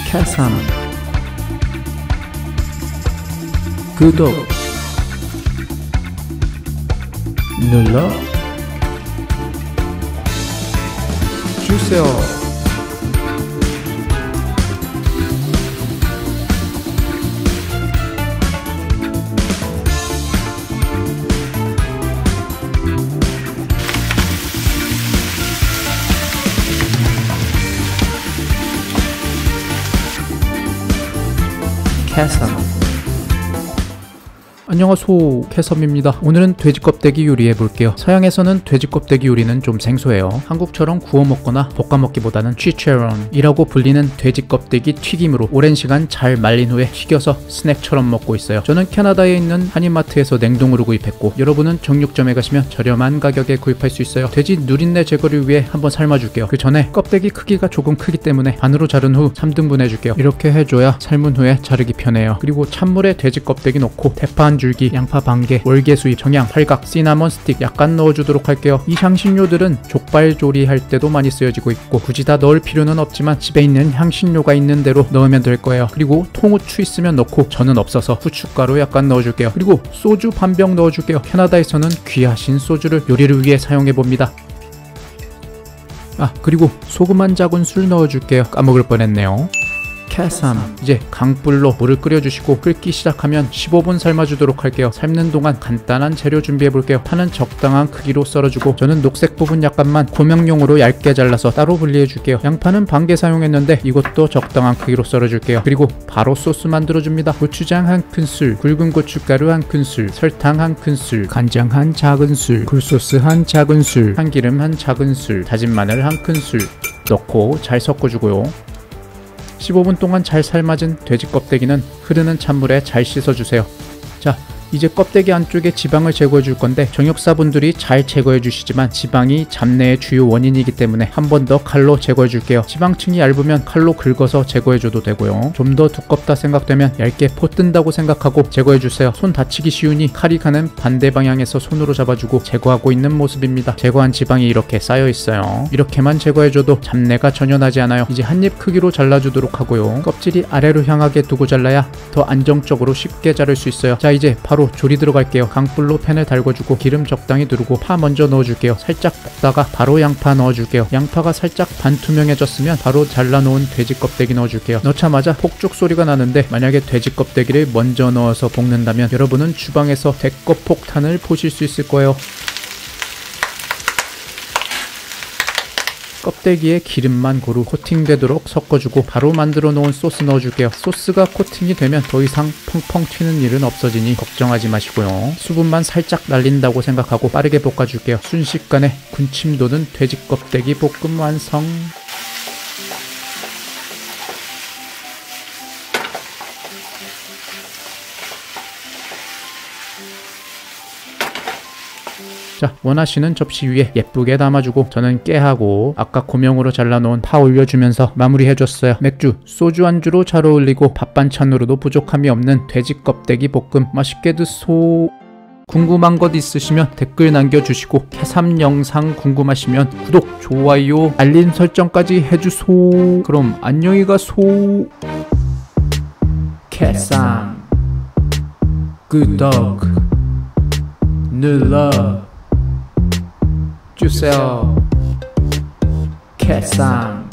캐삼 구독 눌러 주세요. 캐섬. 안녕하세요, 캐섬입니다. 오늘은 돼지 껍데기 요리 해볼게요. 서양에서는 돼지 껍데기 요리는 좀 생소해요. 한국처럼 구워 먹거나 볶아 먹기보다는 치체론이라고 불리는 돼지 껍데기 튀김으로 오랜 시간 잘 말린 후에 튀겨서 스낵처럼 먹고 있어요. 저는 캐나다에 있는 한인마트에서 냉동으로 구입했고, 여러분은 정육점에 가시면 저렴한 가격에 구입할 수 있어요. 돼지 누린내 제거를 위해 한번 삶아줄게요. 그 전에 껍데기 크기가 조금 크기 때문에 반으로 자른 후 3등분 해줄게요. 이렇게 해줘야 삶은 후에 자르기 편해요. 그리고 찬물에 돼지 껍데기 넣고 대파 한 줄기, 양파 반개, 월계수잎, 정향, 팔각, 시나몬 스틱 약간 넣어주도록 할게요. 이 향신료들은 족발 조리할 때도 많이 쓰여지고 있고 굳이 다 넣을 필요는 없지만 집에 있는 향신료가 있는 대로 넣으면 될 거예요. 그리고 통후추 있으면 넣고 저는 없어서 후춧가루 약간 넣어줄게요. 그리고 소주 반 병 넣어줄게요. 캐나다에서는 귀하신 소주를 요리를 위해 사용해봅니다. 그리고 소금 한 작은술 넣어줄게요. 까먹을 뻔했네요. 캐삼. 이제 강불로 물을 끓여주시고 끓기 시작하면 15분 삶아주도록 할게요. 삶는 동안 간단한 재료 준비해볼게요. 파는 적당한 크기로 썰어주고 저는 녹색 부분 약간만 고명용으로 얇게 잘라서 따로 분리해줄게요. 양파는 반개 사용했는데 이것도 적당한 크기로 썰어줄게요. 그리고 바로 소스 만들어줍니다. 고추장 한 큰술, 굵은 고춧가루 한 큰술, 설탕 한 큰술, 간장 한 작은술, 굴소스 한 작은술, 참기름 한 작은술, 다진 마늘 한 큰술 넣고 잘 섞어주고요. 15분 동안 잘 삶아진 돼지 껍데기는 흐르는 찬물에 잘 씻어주세요. 자, 이제 껍데기 안쪽에 지방을 제거해 줄 건데 정육사분들이 잘 제거해 주시지만 지방이 잡내의 주요 원인이기 때문에 한 번 더 칼로 제거해 줄게요. 지방층이 얇으면 칼로 긁어서 제거해 줘도 되고요. 좀 더 두껍다 생각되면 얇게 포 뜬다고 생각하고 제거해 주세요. 손 다치기 쉬우니 칼이 가는 반대 방향에서 손으로 잡아주고 제거하고 있는 모습입니다. 제거한 지방이 이렇게 쌓여 있어요. 이렇게만 제거해 줘도 잡내가 전혀 나지 않아요. 이제 한 입 크기로 잘라주도록 하고요. 껍질이 아래로 향하게 두고 잘라야 더 안정적으로 쉽게 자를 수 있어요. 자, 이제 바로 조리 들어갈게요. 강불로 팬을 달궈주고 기름 적당히 두르고 파 먼저 넣어줄게요. 살짝 볶다가 바로 양파 넣어줄게요. 양파가 살짝 반투명해졌으면 바로 잘라놓은 돼지 껍데기 넣어줄게요. 넣자마자 폭죽 소리가 나는데 만약에 돼지 껍데기를 먼저 넣어서 볶는다면 여러분은 주방에서 대껏 폭탄을 보실 수 있을 거예요. 껍데기에 기름만 고루 코팅되도록 섞어주고 바로 만들어 놓은 소스 넣어줄게요. 소스가 코팅이 되면 더 이상 펑펑 튀는 일은 없어지니 걱정하지 마시고요. 수분만 살짝 날린다고 생각하고 빠르게 볶아줄게요. 순식간에 군침 도는 돼지 껍데기 볶음 완성. 자, 원하시는 접시 위에 예쁘게 담아주고 저는 깨하고 아까 고명으로 잘라놓은 파 올려주면서 마무리해줬어요. 맥주, 소주 안주로 잘 어울리고 밥 반찬으로도 부족함이 없는 돼지 껍데기 볶음 맛있게 드소. 궁금한 것 있으시면 댓글 남겨주시고 캐삼 영상 궁금하시면 구독, 좋아요, 알림 설정까지 해주소. 그럼 안녕히 가소. 캐삼 구독 눌러 주세요. 캐삼